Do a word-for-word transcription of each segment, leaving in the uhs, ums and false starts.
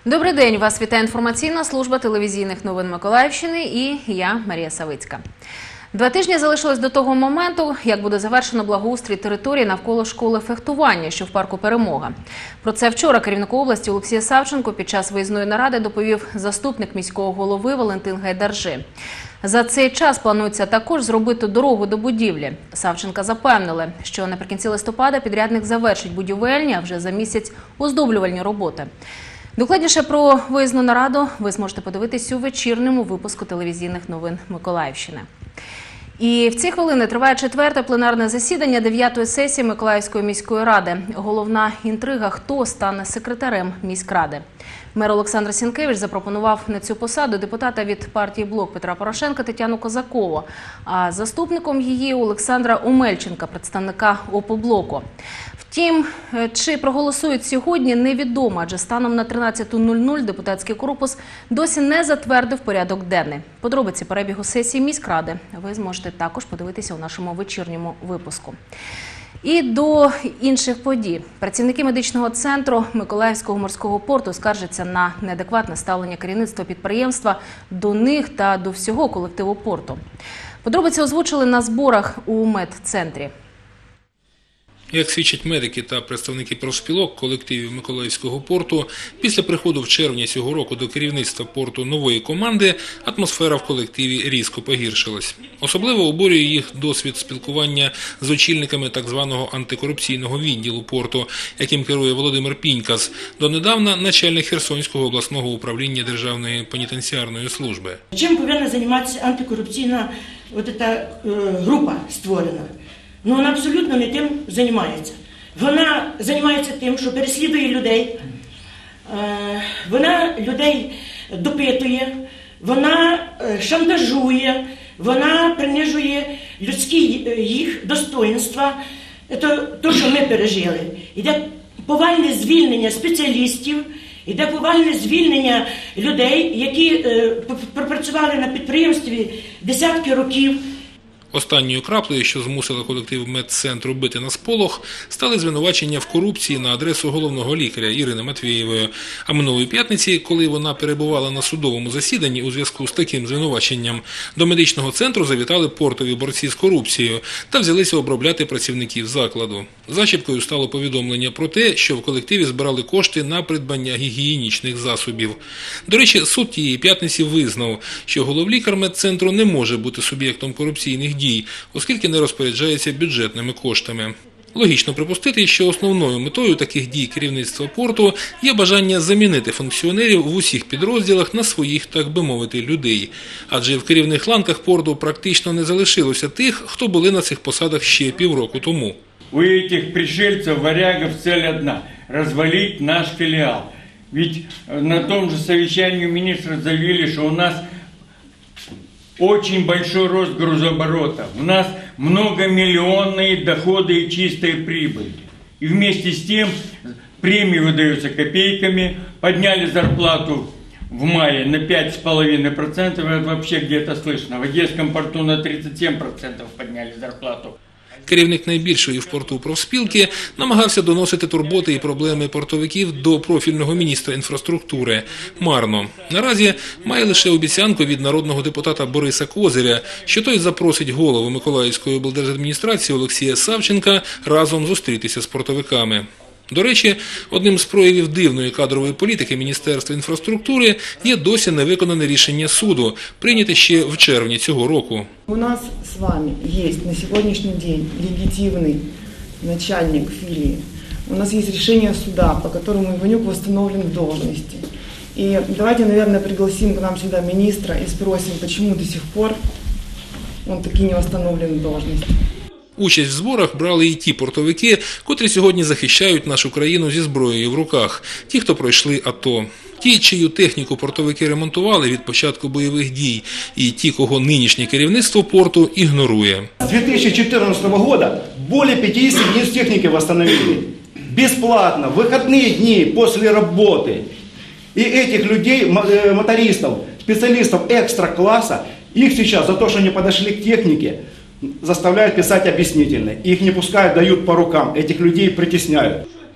Добрий день, вас вітає інформаційна служба телевізійних новин Миколаївщини і я, Марія Савицька. Два тижні залишилось до того моменту, як буде завершено благоустрій території навколо школи фехтування, що в парку «Перемога». Про це вчора керівнику області Олексій Савченко під час виїзної наради доповів заступник міського голови Валентин Гайдаржи. За цей час планується також зробити дорогу до будівлі. Савченка запевнили, що наприкінці листопада підрядник завершить будівельні, а вже за місяць оздоблювальні роботи. Докладніше про виїзну нараду ви зможете подивитись у вечірньому випуску телевізійних новин Миколаївщини. І в ці хвилини триває четверте пленарне засідання дев'ятої сесії Миколаївської міської ради. Головна інтрига – хто стане секретарем міськради. Мер Олександр Сінкевич запропонував на цю посаду депутата від партії «Блок» Петра Порошенка Тетяну Козакову, а заступником її – Олександра Омельченка, представника «Опоблоку». Втім, чи проголосують сьогодні, невідомо, адже станом на тринадцяту нуль нуль депутатський корпус досі не затвердив порядок денний. Подробиці перебігу сесії міськради ви зможете також подивитися у нашому вечірньому випуску. І до інших подій. Працівники медичного центру Миколаївського морського порту скаржаться на неадекватне ставлення керівництва підприємства до них та до всього колективу порту. Подробиці озвучили на зборах у медцентрі. Як свідчать медики та представники профспілок колективів Миколаївського порту, після приходу в червні цього року до керівництва порту нової команди, атмосфера в колективі різко погіршилась. Особливо обурює їх досвід спілкування з очільниками так званого антикорупційного відділу порту, яким керує Володимир Пінькас, донедавна начальник Херсонського обласного управління Державної пенітенціарної служби. Чим повинна займатися антикорупційна от ця, е, група створена? Ну, вона абсолютно не тим займається. Вона займається тим, що переслідує людей, вона людей допитує, вона шантажує, вона принижує людські їх достоїнства. Це те, що ми пережили. Іде повальне звільнення спеціалістів, іде повальне звільнення людей, які пропрацювали на підприємстві десятки років. Останньою краплею, що змусила колектив медцентру бити на сполох, стали звинувачення в корупції на адресу головного лікаря Ірини Матвієвої. А минулої п'ятниці, коли вона перебувала на судовому засіданні у зв'язку з таким звинуваченням, до медичного центру завітали портові борці з корупцією та взялися обробляти працівників закладу. Зачіпкою стало повідомлення про те, що в колективі збирали кошти на придбання гігієнічних засобів. До речі, суд тієї п'ятниці визнав, що головлікар медцентру не може бути суб'єктом корупційних дій, оскільки не розпоряджається бюджетними коштами. Логічно припустити, що основною метою таких дій керівництва порту є бажання замінити функціонерів в усіх підрозділах на своїх, так би мовити, людей. Адже в керівних ланках порту практично не залишилося тих, хто були на цих посадах ще півроку тому. У этих пришельцев, варягов, цель одна – развалить наш филиал. Ведь на том же совещании министры заявили, что у нас очень большой рост грузооборота. У нас многомиллионные доходы и чистая прибыль. И вместе с тем премии выдаются копейками. Подняли зарплату в мае на пять с половиной процентов. Это вообще где-то слышно. В Одесском порту на тридцать семь процентов подняли зарплату. Керівник найбільшої в порту профспілки намагався доносити турботи і проблеми портовиків до профільного міністра інфраструктури. Марно. Наразі має лише обіцянку від народного депутата Бориса Козиря, що той запросить голову Миколаївської облдержадміністрації Олексія Савченка разом зустрітися з портовиками. До речі, одним з проявів дивної кадрової політики Міністерства інфраструктури є досі невиконане рішення суду, прийняте ще в червні цього року. У нас з вами є на сьогоднішній день легітимний начальник філії. У нас є рішення суда, по якому Іванюк восстановлен в должности. І давайте, наверное, пригласим к нам сюда министра и спросим, почему до сих пор он таки не восстановлен в должности. Участь в зборах брали і ті портовики, котрі сьогодні захищають нашу країну зі зброєю в руках. Ті, хто пройшли АТО. Ті, чию техніку портовики ремонтували від початку бойових дій. І ті, кого нинішнє керівництво порту ігнорує. З дві тисячі чотирнадцятого року більше п'ятдесят днів техніки відновили. Безплатно, в вихідні дні після роботи. І цих людей, мотористів, спеціалістів екстра класу, їх зараз за те, що не підійшли к техніці, заставляют писать объяснительные. Их не пускают, дают по рукам. Этих людей притесняют.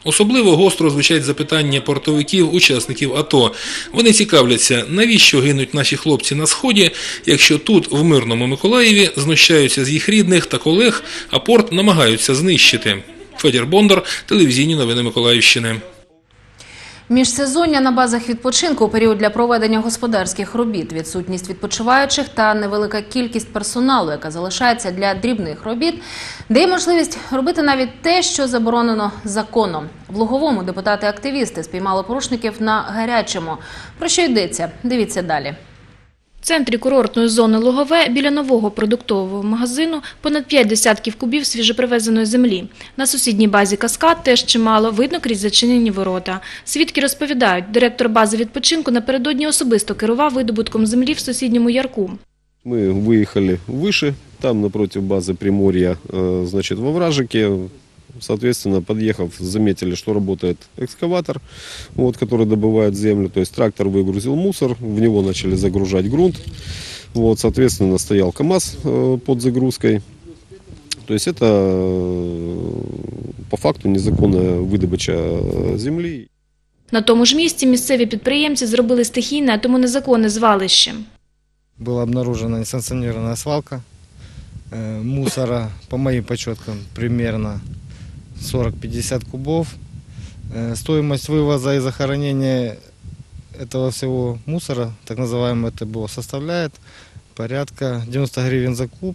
Особливо гостро звучать запитання портовиків, учасників АТО. Вони цікавляться, навіщо гинуть наші хлопці на Сході, якщо тут, в мирному Миколаєві, знущаються з їх рідних та колег, а порт намагаються знищити. Федір Бондар, телевізійні новини Миколаївщини. Міжсезоння на базах відпочинку у період для проведення господарських робіт, відсутність відпочиваючих та невелика кількість персоналу, яка залишається для дрібних робіт, дає можливість робити навіть те, що заборонено законом. В Луговому депутати-активісти спіймали порушників на гарячому. Про що йдеться? Дивіться далі. В центрі курортної зони Лугове біля нового продуктового магазину понад п'ять десятків кубів свіжопривезеної землі. На сусідній базі «Каскад» теж чимало, видно крізь зачинені ворота. Свідки розповідають, директор бази відпочинку напередодні особисто керував видобутком землі в сусідньому ярку. Ми виїхали вище, там напротив бази Приморья, значит, во Вражике. Соответственно, подъехав, заметили, что работает экскаватор, вот, который добывает землю. То есть трактор выгрузил мусор, в него начали загружать грунт. Вот, соответственно, стоял КАМАЗ э, под загрузкой. То есть это э, по факту незаконная выдобыча земли. На тому ж місці місцеві підприємці зробили стихійне, а тому незаконне звалище. Была обнаружена несанкционированная свалка э, мусора, по моим подсчетам, примерно сорок-пятьдесят кубов. Э, стоимость вывоза и захоронения этого всего мусора, так называемое ТБО, составляет порядка девяносто гривен за куб,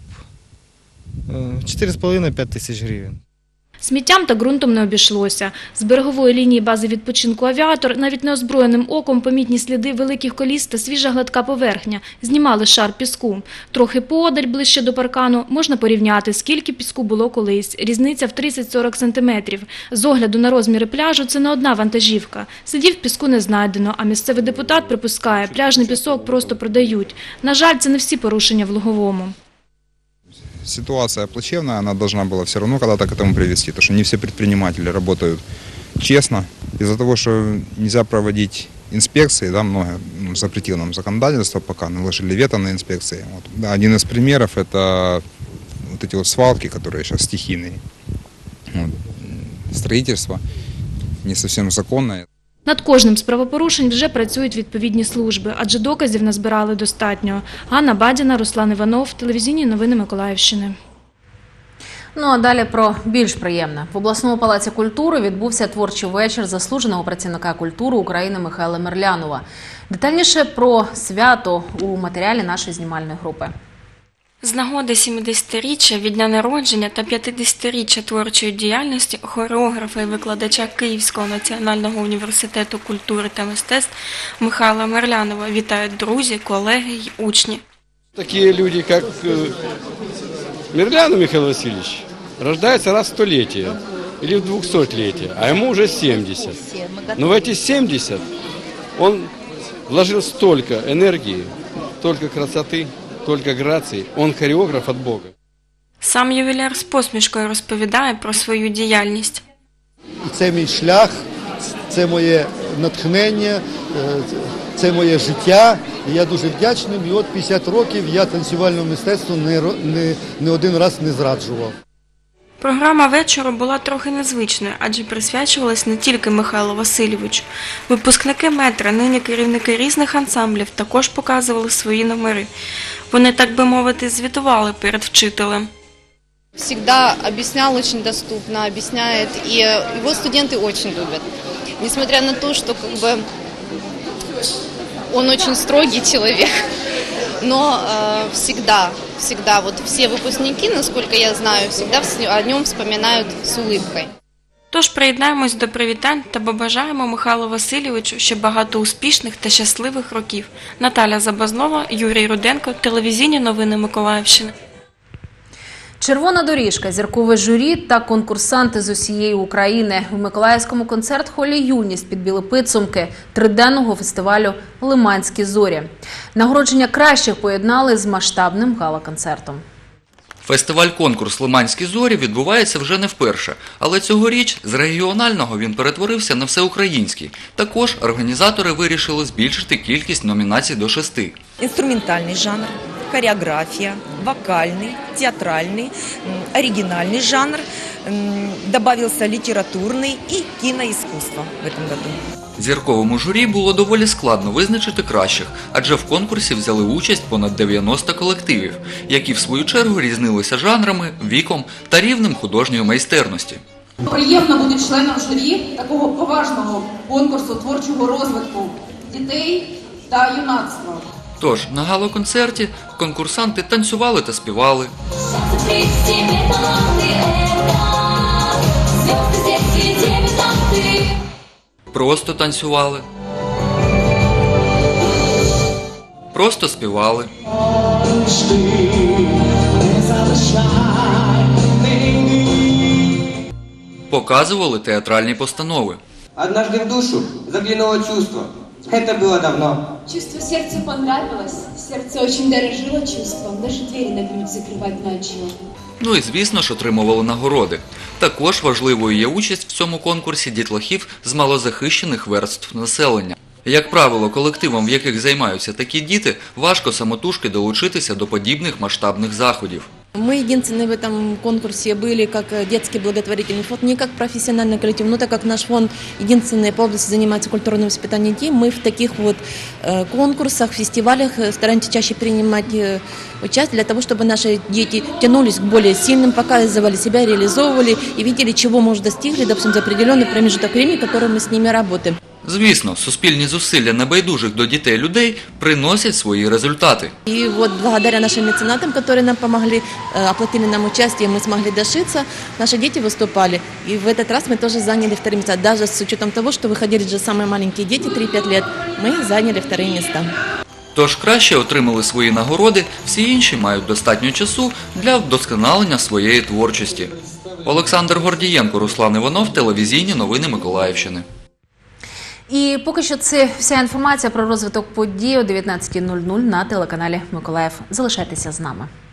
э, четыре с половиной — пять тысяч гривен. Сміттям та ґрунтом не обійшлося. З берегової лінії бази відпочинку «Авіатор» навіть неозброєним оком помітні сліди великих коліс та свіжа гладка поверхня. Знімали шар піску. Трохи поодаль, ближче до паркану, можна порівняти, скільки піску було колись. Різниця в тридцять-сорок сантиметрів. З огляду на розміри пляжу це не одна вантажівка. Слідів піску не знайдено, а місцевий депутат припускає, пляжний пісок просто продають. На жаль, це не всі порушення в Луговому. Ситуация плачевная, она должна была все равно когда-то к этому привести, потому что не все предприниматели работают честно. Из-за того, что нельзя проводить инспекции, да, много ну, запретило нам законодательство, пока наложили вето на инспекции. Вот. Да, один из примеров – это вот эти вот свалки, которые сейчас стихийные. Вот. Строительство не совсем законное. Над кожним з правопорушень вже працюють відповідні служби, адже доказів назбирали достатньо. Ганна Бадіна, Руслан Іванов, телевізійні новини Миколаївщини. Ну а далі про більш приємне. В обласному палаці культури відбувся творчий вечір заслуженого працівника культури України Михайла Мерлянова. Детальніше про свято у матеріалі нашої знімальної групи. З нагоди сімдесятиріччя від дня народження та п'ятдесятиріччя творчої діяльності хореографа і викладача Київського національного університету культури та мистецтв Михайла Мерлянова вітають друзі, колеги й учні. Такі люди, як Мерлянов Михаил Васильевич, рождаются раз в столетие или в двухсотлетие, а ему уже семьдесят. Но в эти семьдесят он вложил столько энергии, столько красоты, тільки грації, він хореограф від Бога. Сам ювіляр з посмішкою розповідає про свою діяльність. Це мій шлях, це моє натхнення, це моє життя. І я дуже вдячний. І от п'ятдесят років я танцювальному мистецтву не, не, не один раз не зраджував. Програма вечору була трохи незвичною, адже присвячувалась не тільки Михайлу Васильовичу. Випускники метра, нині керівники різних ансамблів, також показували свої номери. Вони, так би мовити, звітували перед вчителем. Всегда объяснял очень доступно, объясняет, и его студенты очень любят. Несмотря на то, что как бы он очень строгий человек, но э, всегда, всегда, вот все выпускники, насколько я знаю, всегда о нем вспоминают с улыбкой. Тож приєднаємось до привітань та побажаємо Михайлу Васильовичу ще багато успішних та щасливих років. Наталя Забазнова, Юрій Руденко, телевізійні новини Миколаївщини. Червона доріжка, зіркове журі та конкурсанти з усієї України. В Миколаївському концерт-холі «Юність» підбили підсумки триденного фестивалю «Лиманські зорі». Нагородження кращих поєднали з масштабним гала-концертом. Фестиваль-конкурс «Лиманські зорі» відбувається вже не вперше, але цьогоріч з регіонального він перетворився на всеукраїнський. Також організатори вирішили збільшити кількість номінацій до шести. Інструментальний жанр, хореографія, вокальный, театральный, м, оригинальный жанр, м, добавился литературный и киноискусство в этом году. Зірковому журі було доволі складно визначити кращих, адже в конкурсі взяли участь понад дев'яносто колективів, які в свою чергу різнилися жанрами, віком та рівнем художньої майстерності. Приємно бути членом журі такого поважного конкурсу творчого розвитку дітей та юнацтва. Тож, на гала-концерті конкурсанти танцювали та співали. Просто танцювали. Просто співали. Показували театральні постанови. Однажды в душу заглянуло чувство. Это было давно. Чувство сердцу понравилось. Сердце очень дорожило чувством. Даже двери на ключ закрывать начало. Ну і, звісно ж, отримували нагороди. Також важливою є участь в цьому конкурсі дітлахів з малозахищених верств населення. Як правило, колективам, в яких займаються такі діти, важко самотужки долучитися до подібних масштабних заходів. Мы единственные в этом конкурсе были как детский благотворительный фонд, не как профессиональный коллектив, но так как наш фонд единственный по области занимается культурным воспитанием детей, мы в таких вот э, конкурсах, фестивалях стараемся чаще принимать э, участие для того, чтобы наши дети тянулись к более сильным, показывали себя, реализовывали и видели, чего мы уже достигли, допустим, за определенный промежуток времени, который мы с ними работаем. Звісно, суспільні зусилля небайдужих до дітей людей приносять свої результати. И вот благодаря нашим меценатам, которые нам помогли, э, оплатили нам участие, мы смогли дошиться, наши дети выступали. И в этот раз мы тоже заняли вторые места. Даже с учетом того, что выходили же самые маленькие дети, три-пять лет, мы заняли вторые места. Тож краще отримали свої нагороди, всі інші мають достатньо часу для вдосконалення своєї творчості. Олександр Гордієнко, Руслан Іванов, телевізійні новини Миколаївщини. І поки що це вся інформація про розвиток подій о дев'ятнадцятій нуль нуль на телеканалі Миколаїв. Залишайтеся з нами.